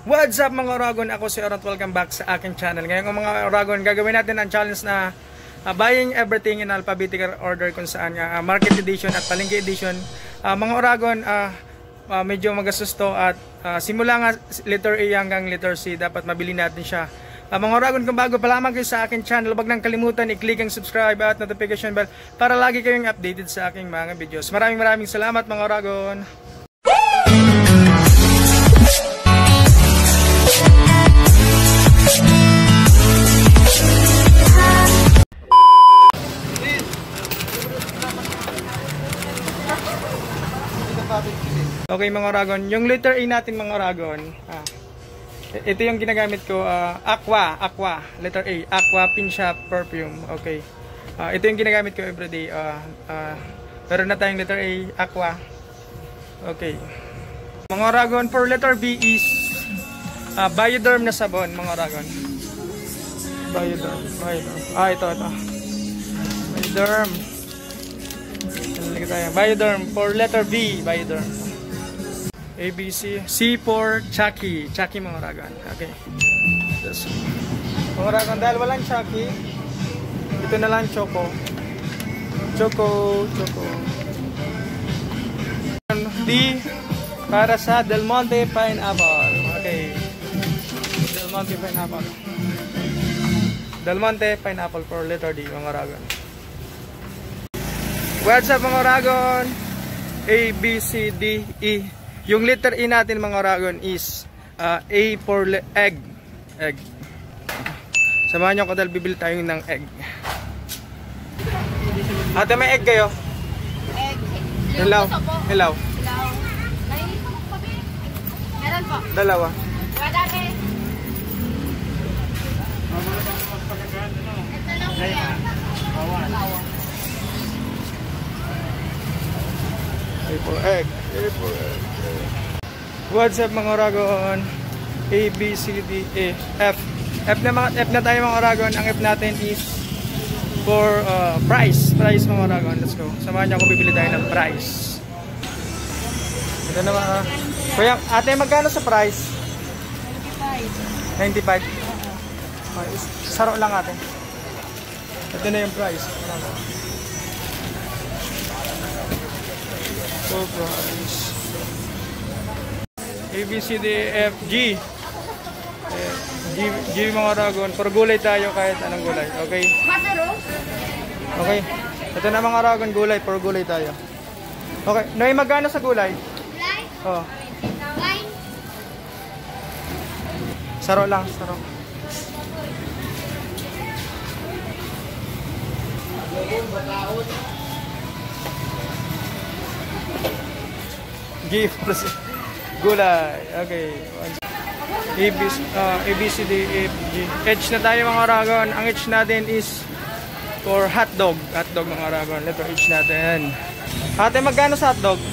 What's up mga Oragon? Ako si Orat. Welcome back sa aking channel. Ngayon mga Oragon, gagawin natin ang challenge na buying everything in alphabetical order, kung saan market edition at palengke edition. Mga Oragon, medyo magastos to at simula nga letter A hanggang letter C, dapat mabili natin siya. Mga Oragon, kung bago pa lamang kayo sa aking channel, huwag nang kalimutan i-click ang subscribe at notification bell para lagi kayong updated sa aking mga videos. Maraming salamat mga Oragon. Okay mga Oragon, yung letter A natin mga Oragon, ito yung ginagamit ko, Aqua, letter A, Aqua Pincha Perfume. Okay, ito yung ginagamit ko everyday. Meron na tayong letter A, Aqua. Okay mga Oragon, for letter B is Bioderm na sabon mga Oragon. Bioderm. Ito Bioderm for letter B, Bioderm. ABC, C for Chucky mga Oragon. Okay. Mga Oragon, dahil walang Chucky, ito na lang Choco. D para sa Del Monte Pineapple. Okay. Del Monte Pineapple for letter D mga Oragon. What's up mga Oragon? A, B, C, D, E. Yung letter E natin mga Oragon is A for egg. Samahan nyo ko dahil bibili tayo ng egg. Ate, may egg kayo? Egg. Hilaw. Meron po. Dalawa. Wadami. A for egg. What's up mga Oragon? A, B, C, D, E, F. F na tayo mga Oragon. Ang F natin is for price mga Oragon. Let's go. Samahan niyo ako, bibili tayo ng price. Ito na mga Kuya, ate, magkano sa price? 95. Saro lang ate. Ito na yung price. A, B, C, D, F, G. G mga Oragon. For gulay tayo, kahit anong gulay. Okay? Okay. Ito na mga Oragon, gulay. For gulay tayo. Okay. Noy, magkano sa gulay? Oh. Saro lang, saro. Gift plus gulay. Okay. A, B, C, D, E, F, G. H na tayo mga Oragon. Ang H natin is for hotdog. Hotdog mga Oragon. Letter H natin. Ate, magkano sa hotdog?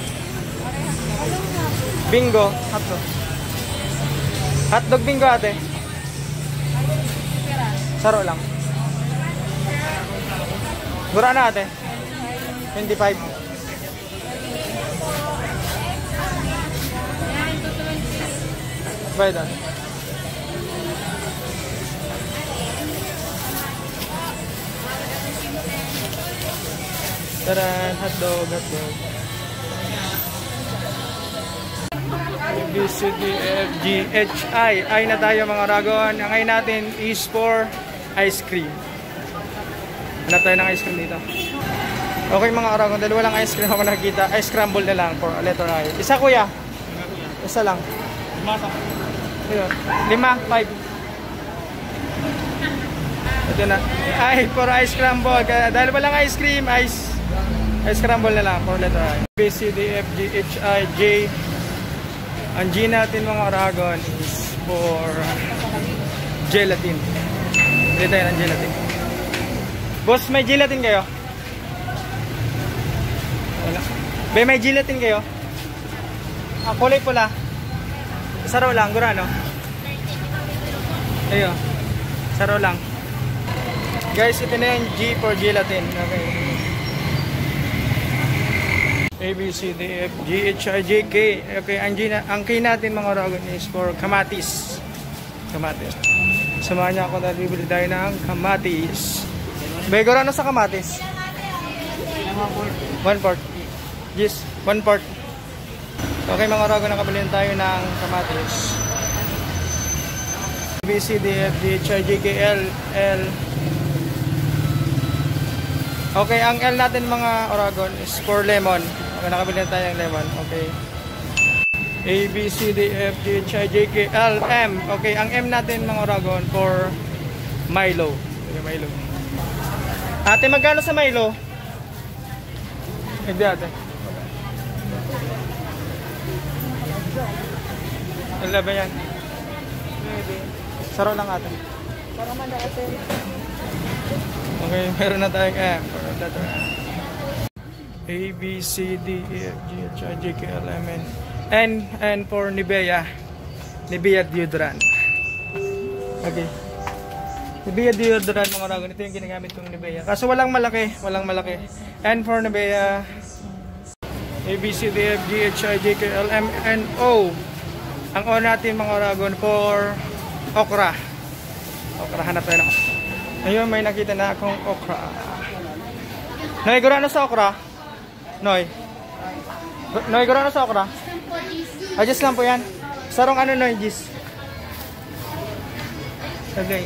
Bingo. Hotdog. Hotdog bingo ate. Saro lang. Gura na ate. 25. Bayad ate. Taran, hotdog. B, C, D, F, G, H, I. I na tayo mga Oragon. Ang I natin is for ice cream. Hanap tayo ng ice cream dito. Okay mga Oragon, dahil walang ice cream ako nakikita, ice scramble na lang for letter I. Isa kuya? Isa lang. 5. Ito na. I for ice scramble. Dahil walang ice cream, ice scramble na lang for letter I. B, C, D, F, G, H, I, J. Ang G natin mga Oragon is for gelatin. Bili tayo ng gelatin. Boss, may gelatin kayo? Wala. Be, may gelatin kayo? Kulay pula. Saro lang, gura no? Ayo. Saro lang. Guys, ito na yung G for gelatin. Okay. A, B, C, D, F, G, H, I, J, K. Okay, ang K natin mga oragon is for kamatis. Kamatis. Samahan niya ako na bibili tayo ng kamatis. Begor, ano sa kamatis? 1/4. Yes, 1/4. Okay mga oragon, nakabili tayo ng kamatis. A, B, C, D, F, G, H, I, J, K, L, L. Okay, ang L natin mga oragon is for lemon. Okay, nakabili tayo ng lemon. Okay. A, B, C, D, F, G, H, I, J, K, L, M. Okay, ang M natin mga oragon for Milo. Okay, Milo. Ate, magkano sa Milo? Hindi ate. Ang laban yan. Saro lang ate. Para man ate. Okay, meron na tayong M. A, B, C, D, E, F, G, H, I, J, K, L, M, N. N for Nivea. Nivea deodorant. Okay. Nivea deodorant mga oragon. Ito yung ginagamit kong Nivea. Kaso walang malaki. Walang malaki. N for Nivea. A, B, C, D, F, G, H, I, J, K, L, M, N, O. Ang O natin mga oragon for okra. Okra, hanap tayo na. Ayun, may nakita na akong okra. Noy, gura na sa okra? Noy? Noy, gura na sa okra? Adjust lang po yan. Sarong ano, Noy, Jis? Okay.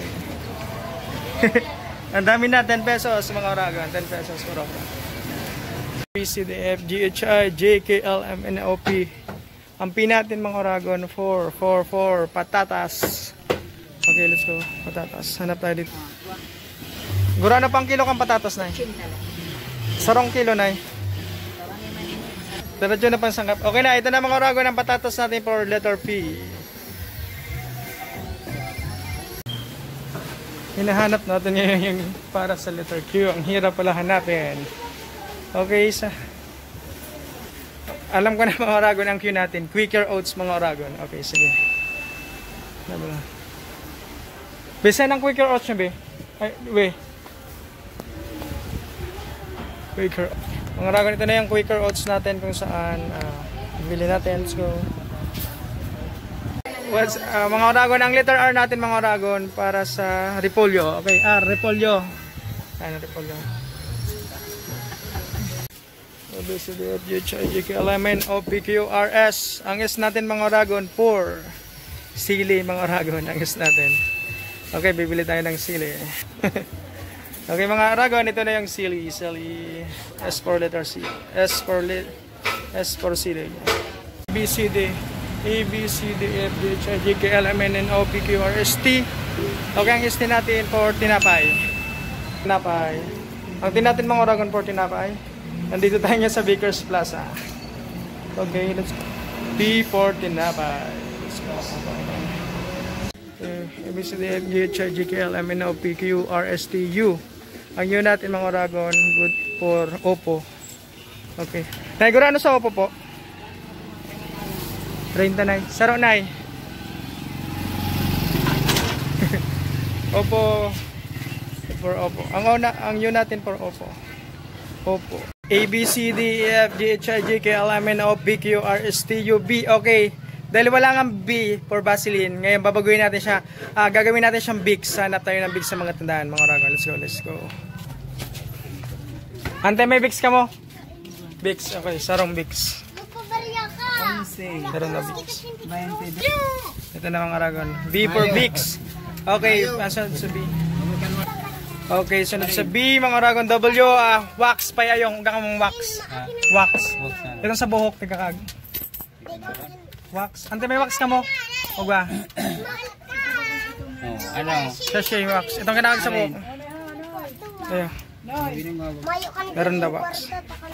Ang dami na, 10 pesos mga oragon. 10 pesos for okra. B, C, D, F, G, H, I, J, K, L, M, N, O, P. Ang P natin mga oragon, 4, patatas. Okay, let's go. Patatas. Hanap tayo dito. Gura na pang kilo kang patatas na. Sarong kilo na. Diretso na pang sangkap. Okay na, ito na mga oragon ng patatas natin for letter P. Hinahanap natin yung para sa letter Q. Ang hirap pala hanapin. Okay, alam ko na mga oragon ang Q natin. Quaker Oats mga oragon. Okay, sige. Bisa ng Quaker Oats nyo, be? Ay, we. Quaker. Mga oragon, ito na yung Quaker Oats natin kung saan. Bili natin. Let's go. Mga oragon, ang letter R natin mga oragon para sa repolyo. Okay, R, repolyo. Ano, repolyo. A, B, C, D, F, G, H, I, J, K, L, M, N, O, P, Q, R, S. Ang S natin mga oragon, 4. Sili mga oragon, ang S natin. Okay, bibili tayo ng sili. Okay mga oragon, ito na yung sili. Sili, S for letter C. S for sili. B, C, D. A, B, C, D, F, G, H, I, J, K, L, M, N, O, P, Q, R, S, T. Okay, ang S natin for tinapay. Tinapay. Ang T natin mga oragon for tinapay. Nandito tayo nga sa Baker's Plaza. Okay, let's go. T for tinapay. Let's go. Okay, A, B, C, D, F, G, H, I, J, K, L, M, N, O, P, Q, R, S, T, U. Ang U natin mga oragon, good for Oppo. Okay. Naigura ano sa Oppo po? 39. Saro nay. Oppo. For Oppo. Ang U natin for Oppo. Oppo. A, B, C, D, E, F, G, H, I, J, K, L, M, N, O, P, Q, R, S, T, U, B. Okay. Dahil wala nga B for Vaseline, ngayon babaguhin natin siya. Gagawin natin siyang Vicks. Hanap tayo ng Vicks sa mga tindahan, mga oragon. Let's go, let's go. Ante, may Vicks ka mo? Vicks, okay. Sarong Vicks. Sarong na Vicks. Ito na mga oragon. V for Vicks. Okay, sunod sa B. Okay, sunod sa B, mga oragon. W, wax pa yung hanggang mong wax. Wax. Itong sa buhok, tigakag. Wax. Ante, may wax ka mo? O ba? Ano? Sachet wax. Itong kinakag sa buhok. Ayan. Meron daw wax.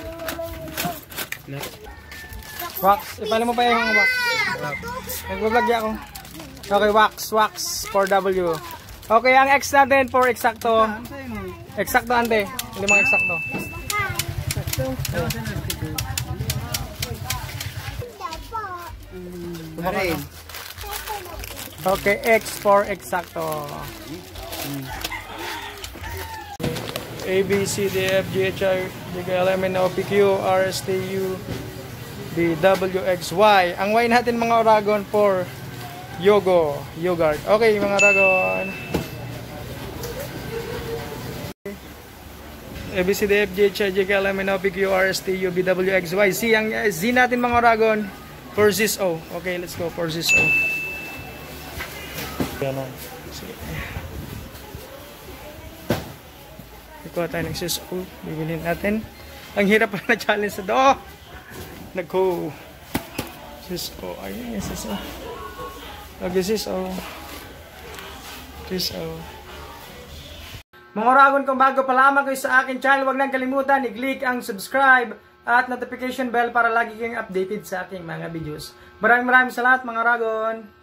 Wax. Ipala mo pa yung wax. Nagbablog ako. Okay, wax. Wax for W. Okay, ang X natin for eksakto. Eksakto, ante. Hindi mga eksakto. Okay, X for eksakto. A, A, B, C, D, F, G, H, I, J, K, L, M, N, O, P, Q, R, S, T, U, V, W, X, Y. Ang Y natin mga Oragon for yogurt. Okay mga Oragon. A, B, C, D, F, G, H, I, J, K, L, M, N, O, P, Q, R, S, T, U, V, W, X, Y. C, ang Z natin mga Oragon for sis O. Okay, let's go for sis O. Ganon. Sige. Ikuha tayo ng sis O. Bibilhin natin. Ang hirap pa na challenge sa do. Nagko. Sis O. Ayun yung sis O. Okay, sis O. Sis O. Mga Oragon, kung bago pa lamang kayo sa akin channel, huwag nang kalimutan i-click ang subscribe at notification bell para lagi kayong updated sa aking mga videos. Maraming salamat mga Oragon.